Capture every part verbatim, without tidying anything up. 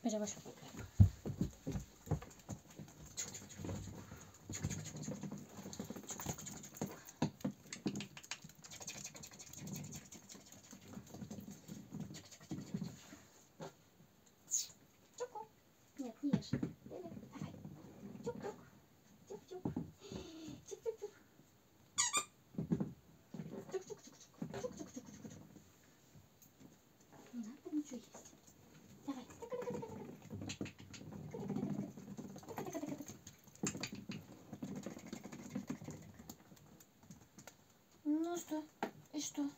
Хотя больше. Нет, не ешь. Давай. Чук-чук. Чук-чук. Чук-чук-чук. Чук-чук-чук-чук. Чук-чук-чук-чук. Не надо ничего есть. Давай. Ну что? И что?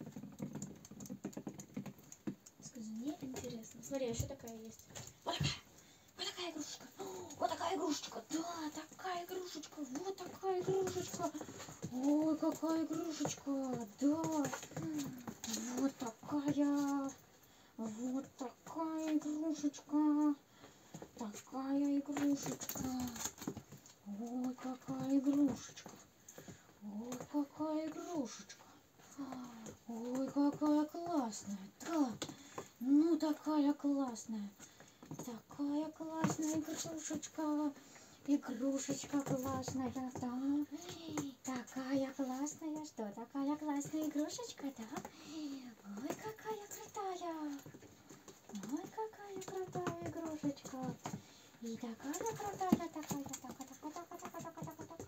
Скажи, мне интересно. Смотри, еще такая есть. Вот такая. Вот такая игрушечка. Вот такая игрушечка. Да, такая игрушечка. Вот такая игрушечка. Ой, какая игрушечка. Да. Вот такая. Вот такая игрушечка. Такая игрушечка. Ой, какая игрушечка. Ой, какая игрушечка. Ой, какая классная. Да. Ну, такая классная. Такая классная игрушечка. Игрушечка классная, да. Такая классная, что? Такая классная игрушечка, да? Ой, какая крутая. Ой, какая крутая игрушечка. И такая крутая, такая, такая, такая, такая, такая, такая, такая, такая.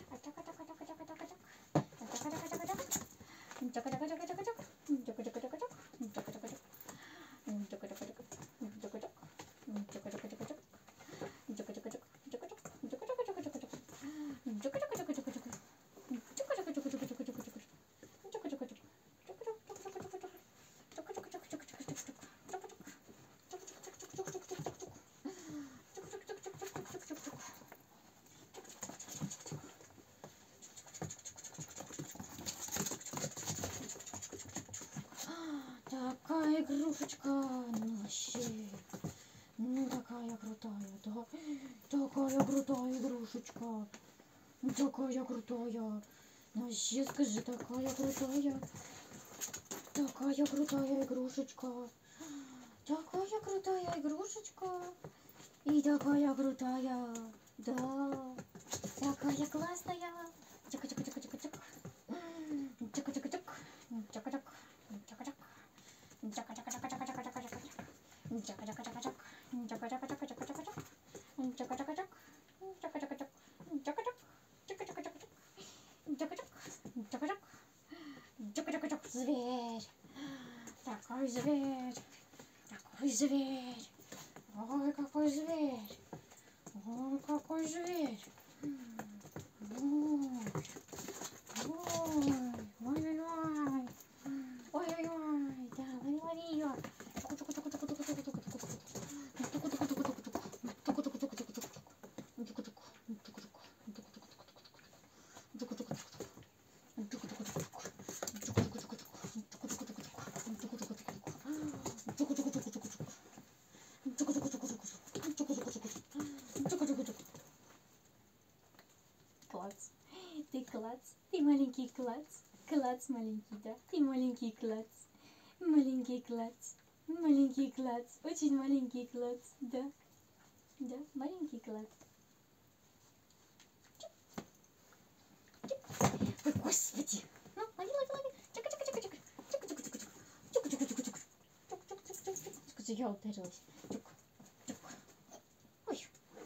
Такая игрушечка, ну вообще, ну такая крутая, да, такая крутая игрушечка, такая крутая, вообще скажи, такая крутая, такая крутая игрушечка, такая крутая игрушечка, и такая крутая, да, такая классная, чик-чик-чик-чик-чик, чик-чик-чик, чик-чик. Зверь, такой зверь, такой зверь, ой, какой зверь, ой, какой зверь, ой, ой, ой, ой, ой, ой, да, лови, лови ее. Клац. Ты клац. Ты маленький клац. Клац маленький, да? Ты маленький клац. Маленький клац. Маленький клац. Очень маленький клац. Да. Да, маленький клац. Ой, господи. Ну, лови, лови, лови. Чик-чик-чик-чик. Чик-чик-чик-чик. Чик-чик-чик-чик. Чик-чик-чик-чик. Скажи, я ударилась. Чик. Чик. Ой.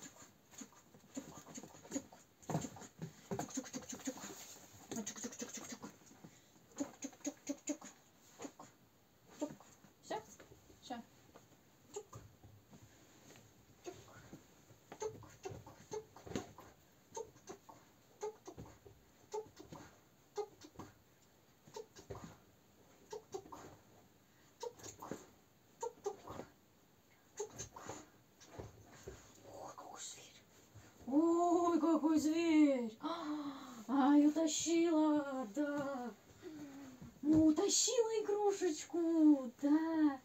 Все? Все. Ой, какой зверь! Ай, утащила, да. Ну, утащила игрушечку, да.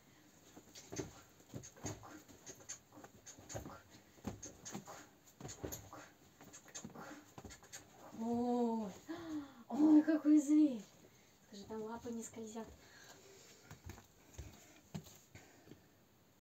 Ой, ой, какой зверь. Скажи, там лапы не скользят.